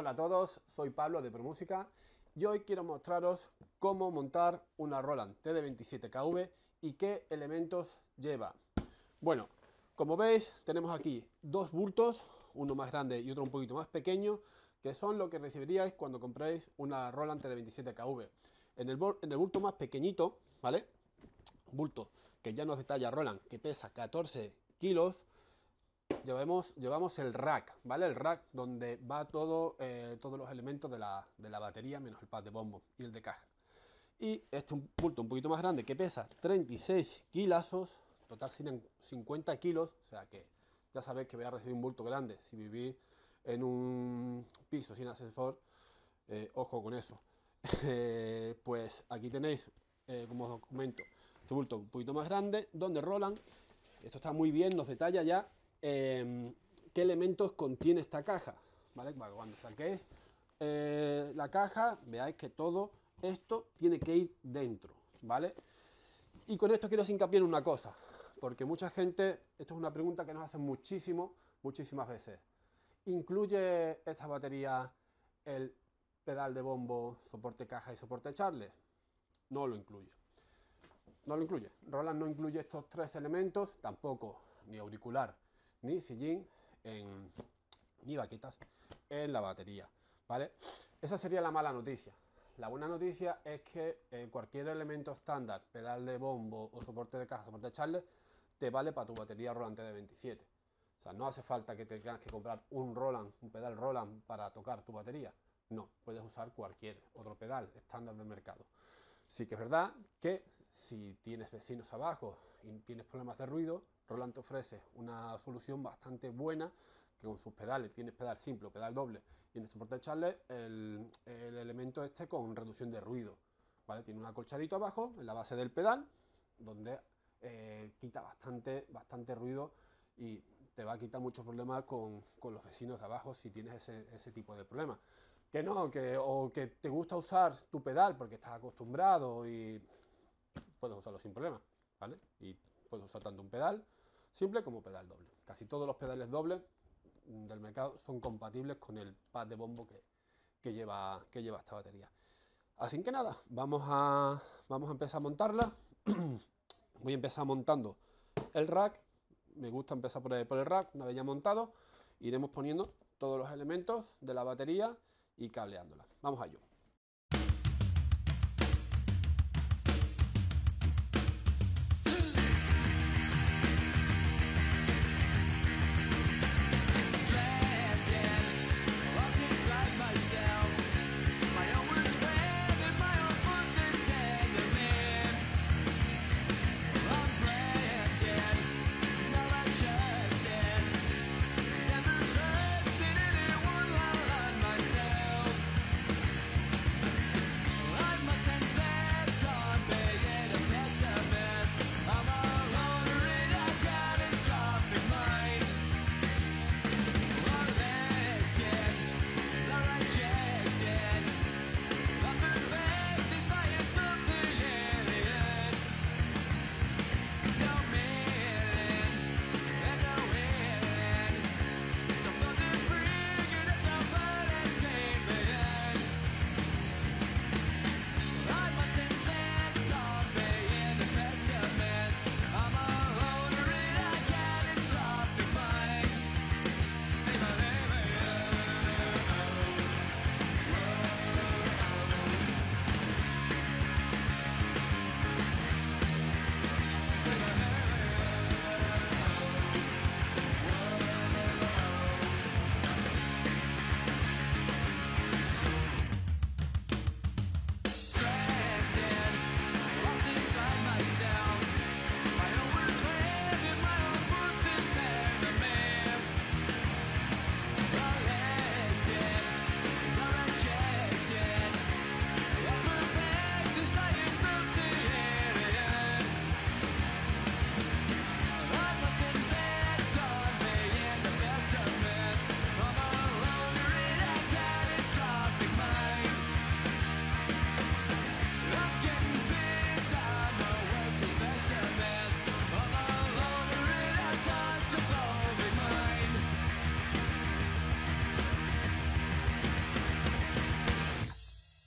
Hola a todos, soy Pablo de ProMúsica y hoy quiero mostraros cómo montar una Roland TD27KV y qué elementos lleva. Bueno, como veis tenemos aquí dos bultos, uno más grande y otro un poquito más pequeño, que son lo que recibiríais cuando compréis una Roland TD27KV. En el bulto más pequeñito, ¿vale? Bulto que ya nos detalla Roland, que pesa 14 kilos. Llevamos el rack, ¿vale? El rack donde va todos los elementos de la batería, menos el pad de bombo y el de caja. Y este un bulto un poquito más grande que pesa 36 kilazos, total 50 kilos, o sea que ya sabéis que voy a recibir un bulto grande. Si vivís en un piso sin ascensor, ojo con eso. Pues aquí tenéis, como os comento, este bulto un poquito más grande, donde Roland, esto está muy bien, nos detalla ya qué elementos contiene esta caja, ¿vale? Para cuando saquéis la caja, veáis que todo esto tiene que ir dentro, ¿vale? Y con esto quiero hacer hincapié en una cosa, porque mucha gente, esto es una pregunta que nos hacen muchísimas veces. ¿Incluye esta batería el pedal de bombo, soporte caja y soporte charles? No lo incluye. No lo incluye. Roland no incluye estos tres elementos, tampoco ni auricular, ni sillín, ni vaquitas en la batería, ¿vale? Esa sería la mala noticia. La buena noticia es que cualquier elemento estándar, pedal de bombo o soporte de caja, soporte de charles, te vale para tu batería Roland TD27. O sea, no hace falta que te tengas que comprar un pedal Roland para tocar tu batería. No, puedes usar cualquier otro pedal estándar del mercado. Sí que es verdad que si tienes vecinos abajo y tienes problemas de ruido, Roland te ofrece una solución bastante buena, que con sus pedales, tienes pedal simple o pedal doble, y en el soporte de charles el elemento este con reducción de ruido, ¿vale? Tiene un acolchadito abajo en la base del pedal, donde quita bastante ruido y te va a quitar muchos problemas con los vecinos de abajo si tienes ese tipo de problemas. O que te gusta usar tu pedal porque estás acostumbrado y puedes usarlo sin problema, ¿vale? Y puedes usar tanto un pedal simple como pedal doble. Casi todos los pedales dobles del mercado son compatibles con el pad de bombo que lleva esta batería. Así que nada, vamos a empezar a montarla. Voy a empezar montando el rack. Me gusta empezar por el rack. Una vez ya montado, iremos poniendo todos los elementos de la batería y cableándola. Vamos a ello.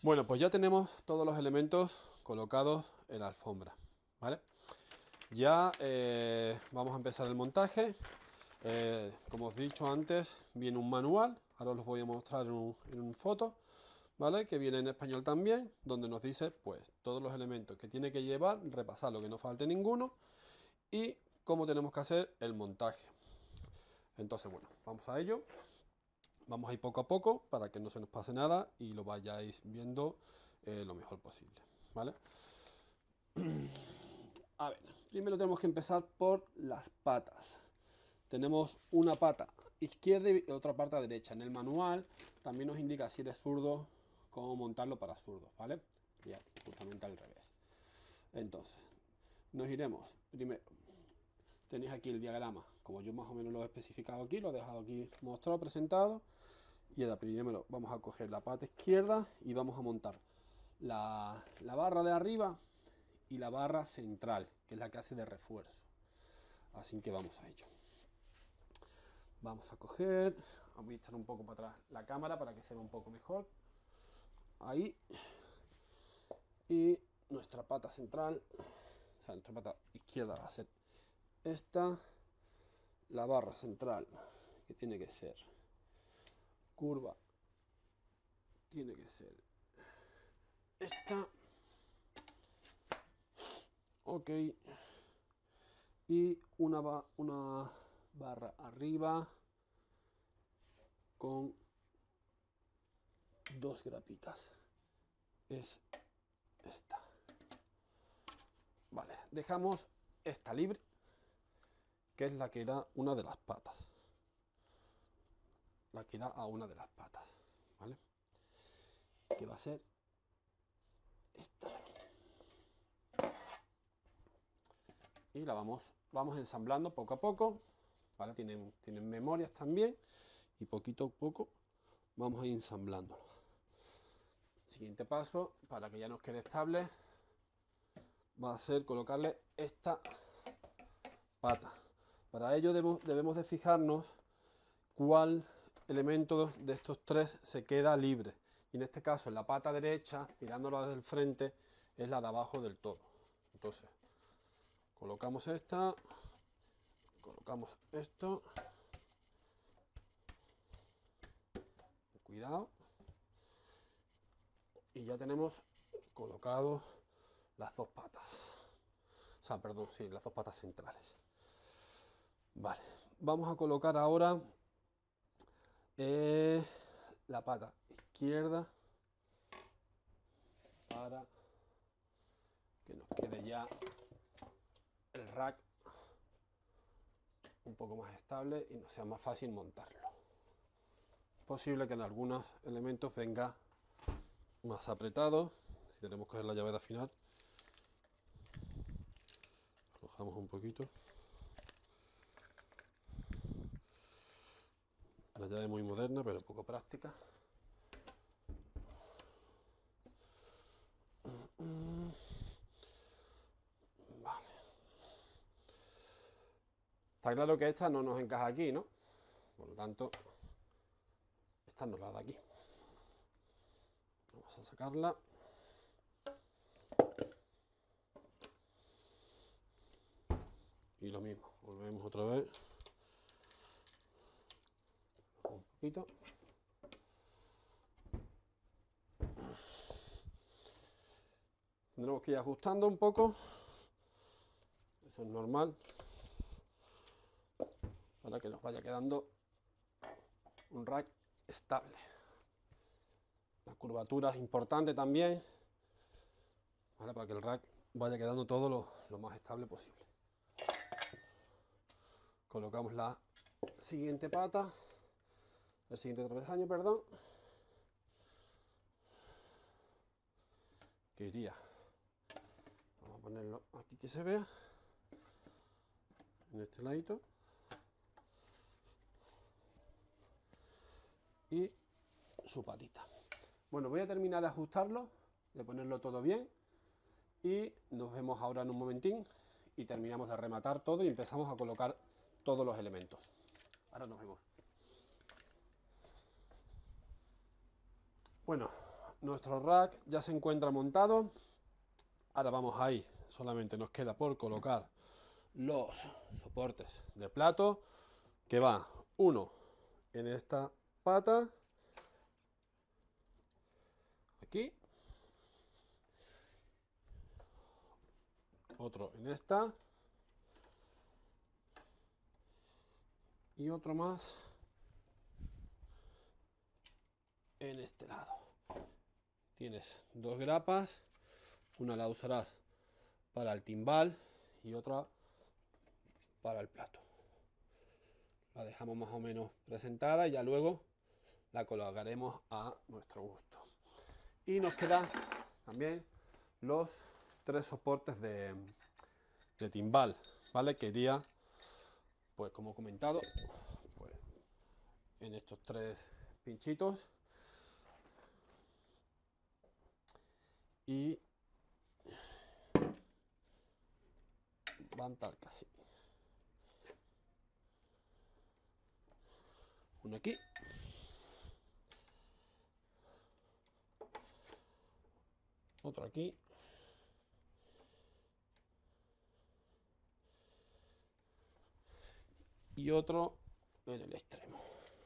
Bueno, pues ya tenemos todos los elementos colocados en la alfombra, ¿vale? Ya vamos a empezar el montaje. Como os he dicho antes, viene un manual, ahora os lo voy a mostrar en un foto, ¿vale? Que viene en español también, donde nos dice pues todos los elementos que tiene que llevar, repasar lo que no falte ninguno y cómo tenemos que hacer el montaje. Entonces, bueno, vamos a ello. Vamos a ir poco a poco para que no se nos pase nada y lo vayáis viendo lo mejor posible, ¿vale? A ver, primero tenemos que empezar por las patas. Tenemos una pata izquierda y otra pata derecha. En el manual también nos indica, si eres zurdo, cómo montarlo para zurdos, ¿vale? Ya, justamente al revés. Entonces, nos iremos primero. Tenéis aquí el diagrama, como yo más o menos lo he especificado aquí, lo he dejado aquí mostrado, presentado. Y ahora primero vamos a coger la pata izquierda y vamos a montar la barra de arriba y la barra central, que es la que hace de refuerzo. Así que vamos a ello. Vamos a coger, voy a echar un poco para atrás la cámara para que se vea un poco mejor. Ahí. Y nuestra pata central, o sea, nuestra pata izquierda va a ser esta. La barra central, que tiene que ser curva, tiene que ser esta. Ok. Y una barra arriba con dos grapitas. Es esta. Vale, dejamos esta libre, que es la que da una de las patas. La que da a una de las patas, ¿vale? Que va a ser esta de aquí. Y la vamos ensamblando poco a poco, ¿vale? Tienen memorias también y poquito a poco vamos a ir ensamblándolo. Siguiente paso, para que ya nos quede estable, va a ser colocarle esta pata. Para ello debemos de fijarnos cuál elemento de estos tres se queda libre. Y en este caso, en la pata derecha, mirándola desde el frente, es la de abajo del todo. Entonces, colocamos esta, colocamos esto, cuidado, y ya tenemos colocado las dos patas. O sea, perdón, sí, las dos patas centrales. Vale, vamos a colocar ahora la pata izquierda para que nos quede ya el rack un poco más estable y nos sea más fácil montarlo. Es posible que en algunos elementos venga más apretado. Si tenemos que coger la llave de afinar, aflojamos un poquito. La llave muy moderna, pero poco práctica. Vale. Está claro que esta no nos encaja aquí, ¿no? Por lo tanto, esta nos la da aquí. Vamos a sacarla. Y lo mismo, volvemos otra vez. Un poquito. Tendremos que ir ajustando un poco. Eso es normal. Para que nos vaya quedando un rack estable. La curvatura es importante también, ¿vale? Para que el rack vaya quedando todo lo más estable posible. Colocamos la siguiente pata, el siguiente travesaño, perdón, que iría. Vamos a ponerlo aquí que se vea, en este ladito. Y su patita. Bueno, voy a terminar de ajustarlo, de ponerlo todo bien y nos vemos ahora en un momentín y terminamos de rematar todo y empezamos a colocar todos los elementos. Ahora nos vemos. Bueno, Nuestro rack ya se encuentra montado. Ahora vamos ahí, solamente nos queda por colocar los soportes de plato, que va uno en esta pata, aquí, otro en esta y otro más en este lado. Tienes dos grapas, una la usarás para el timbal y otra para el plato. La dejamos más o menos presentada y ya luego la colocaremos a nuestro gusto. Y nos quedan también los tres soportes de timbal, ¿vale? Que iría, pues como he comentado, pues, en estos tres pinchitos. Y van tal casi. Uno aquí. Otro aquí. Y otro en el extremo.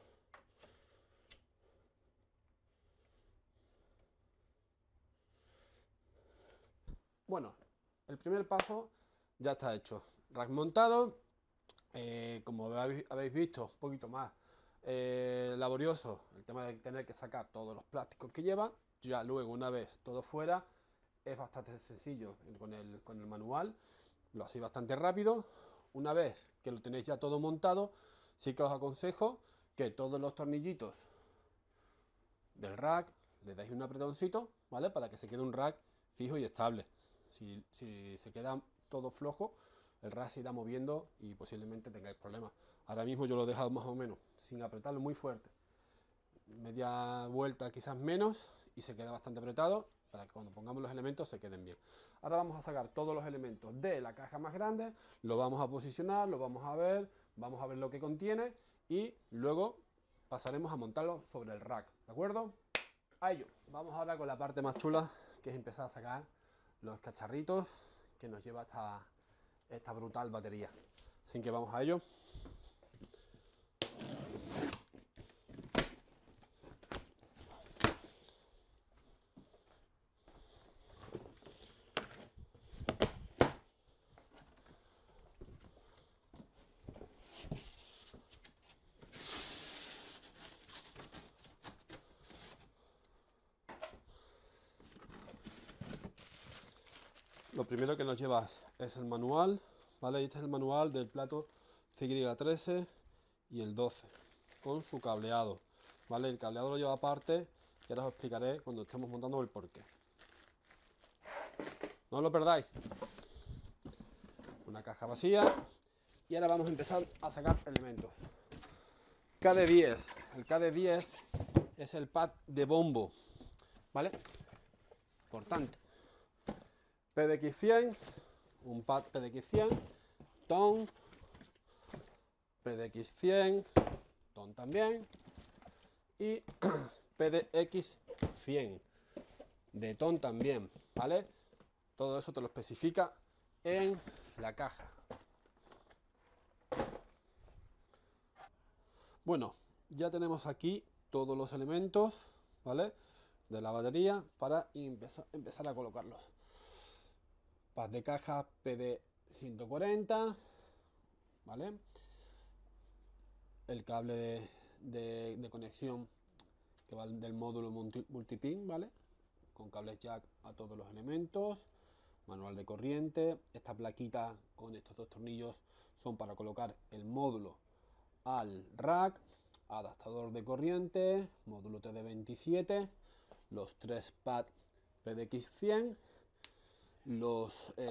Bueno, el primer paso ya está hecho. Rack montado. Como habéis visto, un poquito más laborioso el tema de tener que sacar todos los plásticos que lleva. Ya luego, una vez todo fuera, es bastante sencillo con el manual. Lo hacéis bastante rápido. Una vez que lo tenéis ya todo montado, sí que os aconsejo que todos los tornillitos del rack le dais un apretoncito, ¿vale? Para que se quede un rack fijo y estable. Si se queda todo flojo, el rack se irá moviendo y posiblemente tengáis problemas. Ahora mismo yo lo he dejado más o menos sin apretarlo muy fuerte, media vuelta quizás menos, y se queda bastante apretado para que cuando pongamos los elementos se queden bien. Ahora vamos a sacar todos los elementos de la caja más grande, lo vamos a posicionar, lo vamos a ver lo que contiene y luego pasaremos a montarlo sobre el rack, ¿de acuerdo? A ello. Vamos ahora con la parte más chula, que es empezar a sacar los cacharritos que nos lleva esta brutal batería. Así que vamos a ello. Lo primero que nos llevas es el manual, ¿vale? Este es el manual del plato CY13 y el 12, con su cableado, ¿vale? El cableado lo lleva aparte y ahora os explicaré cuando estemos montando el porqué. No lo perdáis. Una caja vacía y ahora vamos a empezar a sacar elementos. KD10. El KD10 es el pad de bombo, ¿vale? Importante. PDX100, un pad PDX100, ton, PDX100, ton también, y PDX100, de ton también, ¿vale? Todo eso te lo especifica en la caja. Bueno, ya tenemos aquí todos los elementos, ¿vale? De la batería para empezar a colocarlos. Pad de caja PD140, ¿vale? El cable de conexión que va del módulo multipin, ¿vale? Con cables jack a todos los elementos, manual de corriente. Esta plaquita con estos dos tornillos son para colocar el módulo al rack, adaptador de corriente, módulo TD27, los tres pads PDX100, los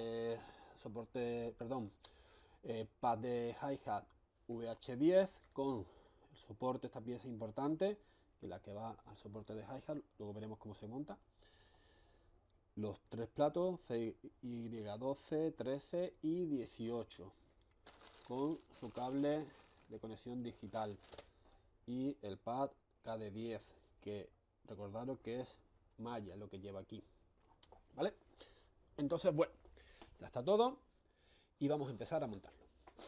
pad de hi-hat VH10 con el soporte, esta pieza importante, que es la que va al soporte de hi-hat, luego veremos cómo se monta. Los tres platos CY12, 13 y 18 con su cable de conexión digital y el pad KD10, que recordaros que es malla lo que lleva aquí, ¿vale? Entonces, bueno, ya está todo y vamos a empezar a montarlo.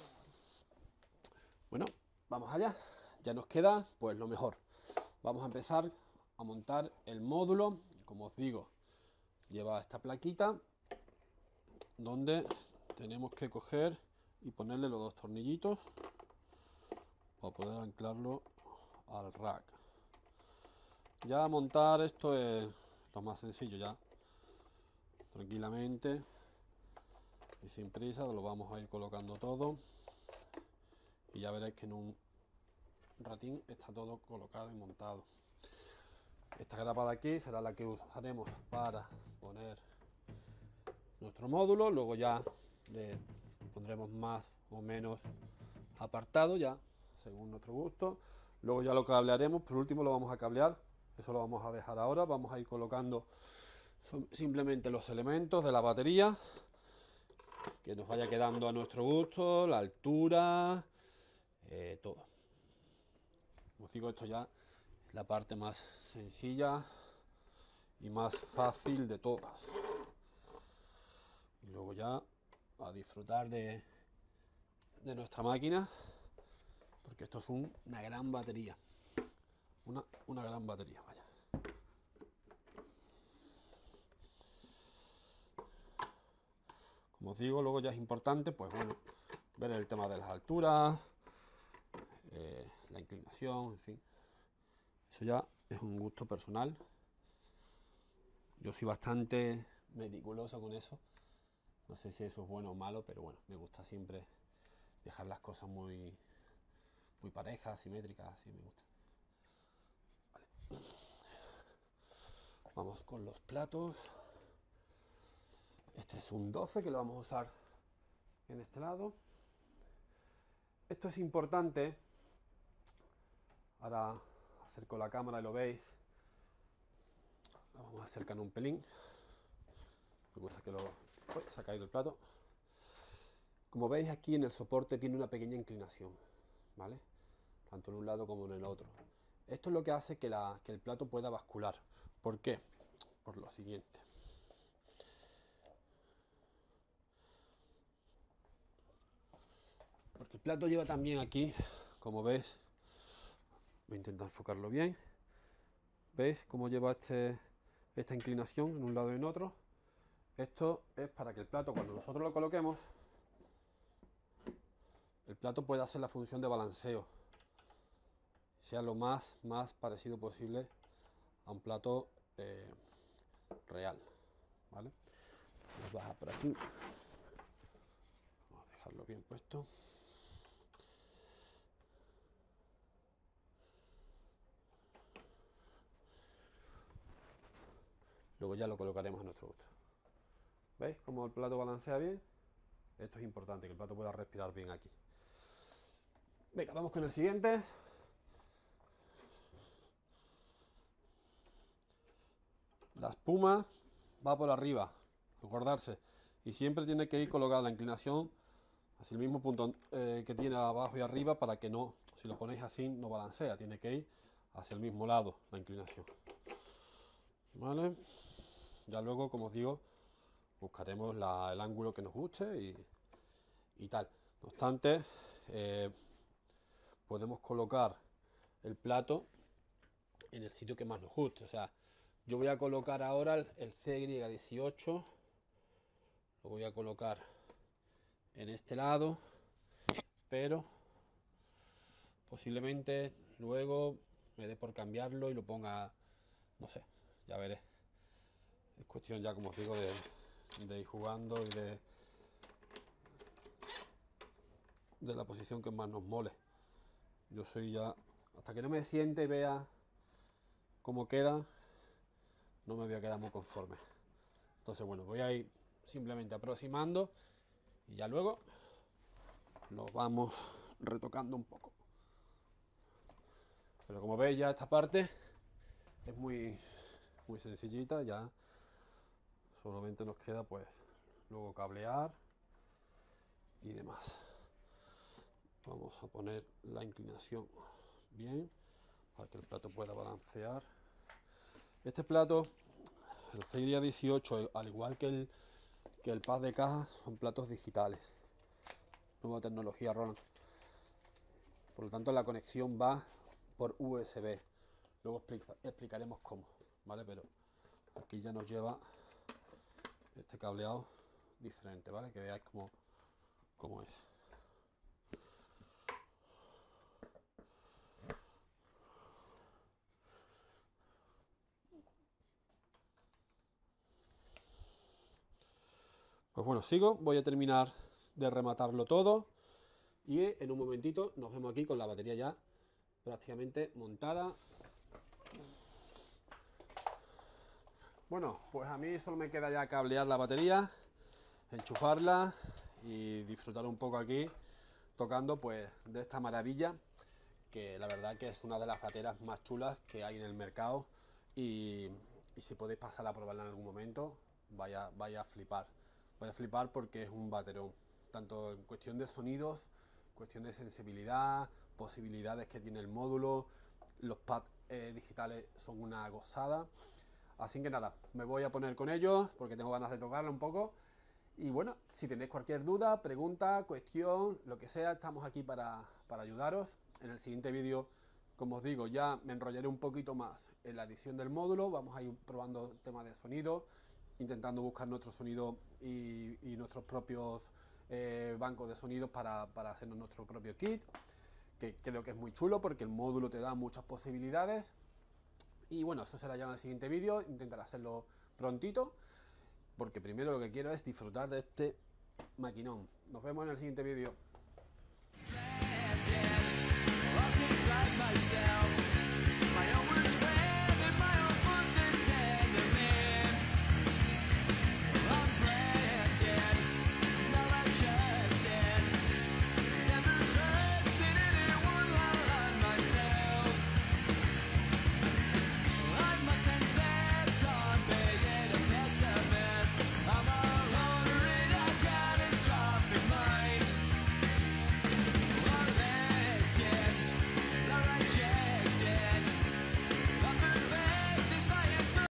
Bueno, vamos allá. Ya nos queda pues lo mejor. Vamos a empezar a montar el módulo. Como os digo, lleva esta plaquita donde tenemos que coger y ponerle los dos tornillitos para poder anclarlo al rack. Ya montar esto es lo más sencillo, ya tranquilamente y sin prisa lo vamos a ir colocando todo y ya veréis que en un ratín está todo colocado y montado. Esta grapa de aquí será la que usaremos para poner nuestro módulo, luego ya le pondremos más o menos apartado ya según nuestro gusto. Luego ya lo cablearemos, por último lo vamos a cablear, eso lo vamos a dejar ahora. Vamos a ir colocando simplemente los elementos de la batería que nos vaya quedando a nuestro gusto, la altura, todo. Como os digo, esto ya es la parte más sencilla y más fácil de todas. Y luego ya a disfrutar de nuestra máquina, porque esto es una gran batería, una gran batería, vaya. Como os digo, luego ya es importante, pues bueno, ver el tema de las alturas, la inclinación, en fin. Eso ya es un gusto personal. Yo soy bastante meticuloso con eso. No sé si eso es bueno o malo, pero bueno, me gusta siempre dejar las cosas muy parejas, simétricas, así me gusta. Vale. Vamos con los platos. Este es un 12 que lo vamos a usar en este lado. Esto es importante. Ahora acerco la cámara y lo veis. Vamos a acercar un pelín. Me gusta que lo... Uy, se ha caído el plato. Como veis aquí en el soporte tiene una pequeña inclinación, ¿vale? Tanto en un lado como en el otro. Esto es lo que hace que el plato pueda bascular. ¿Por qué? Por lo siguiente. Porque el plato lleva también aquí, como veis, voy a intentar enfocarlo bien. ¿Veis cómo lleva esta inclinación en un lado y en otro? Esto es para que el plato, cuando nosotros lo coloquemos, el plato pueda hacer la función de balanceo, sea lo más parecido posible a un plato real, ¿vale? Vamos a bajar por aquí, vamos a dejarlo bien puesto. Luego ya lo colocaremos a nuestro gusto. ¿Veis cómo el plato balancea bien? Esto es importante, que el plato pueda respirar bien aquí. Venga, vamos con el siguiente. La espuma va por arriba, acordarse. Y siempre tiene que ir colocada la inclinación hacia el mismo punto que tiene abajo y arriba, para que no, si lo ponéis así, no balancea. Tiene que ir hacia el mismo lado la inclinación. ¿Vale? Ya luego, como os digo, buscaremos el ángulo que nos guste y tal. No obstante, podemos colocar el plato en el sitio que más nos guste. O sea, yo voy a colocar ahora el CY18, lo voy a colocar en este lado, pero posiblemente luego me dé por cambiarlo y lo ponga, no sé, ya veré. Es cuestión, ya como os digo, de ir jugando y de la posición que más nos mole. Yo soy ya, hasta que no me siente y vea cómo queda, no me voy a quedar muy conforme. Entonces, bueno, voy a ir simplemente aproximando y ya luego lo vamos retocando un poco. Pero como veis, ya esta parte es muy sencillita. Ya solamente nos queda pues luego cablear y demás. Vamos a poner la inclinación bien para que el plato pueda balancear. Este plato El Cydia 18, al igual que el pad de caja, son platos digitales. Nueva tecnología Roland. Por lo tanto, la conexión va por USB. Luego explicaremos cómo, ¿vale? Pero aquí ya nos lleva este cableado diferente, ¿vale? Que veáis cómo es. Pues bueno, sigo, voy a terminar de rematarlo todo y en un momentito nos vemos aquí con la batería ya prácticamente montada. Bueno, pues a mí solo me queda ya cablear la batería, enchufarla y disfrutar un poco aquí tocando pues de esta maravilla, que la verdad que es una de las baterías más chulas que hay en el mercado y si podéis pasar a probarla en algún momento, vaya a flipar. Vaya a flipar porque es un baterón, tanto en cuestión de sonidos, cuestión de sensibilidad, posibilidades que tiene el módulo, los pads digitales son una gozada. Así que nada, me voy a poner con ellos porque tengo ganas de tocarla un poco. Y bueno, si tenéis cualquier duda, pregunta, cuestión, lo que sea, estamos aquí para ayudaros. En el siguiente vídeo, como os digo, ya me enrollaré un poquito más en la edición del módulo. Vamos a ir probando temas de sonido, intentando buscar nuestro sonido y nuestros propios bancos de sonidos para hacernos nuestro propio kit, que creo que es muy chulo porque el módulo te da muchas posibilidades. Y bueno, eso será ya en el siguiente vídeo, intentaré hacerlo prontito, porque primero lo que quiero es disfrutar de este maquinón. Nos vemos en el siguiente vídeo.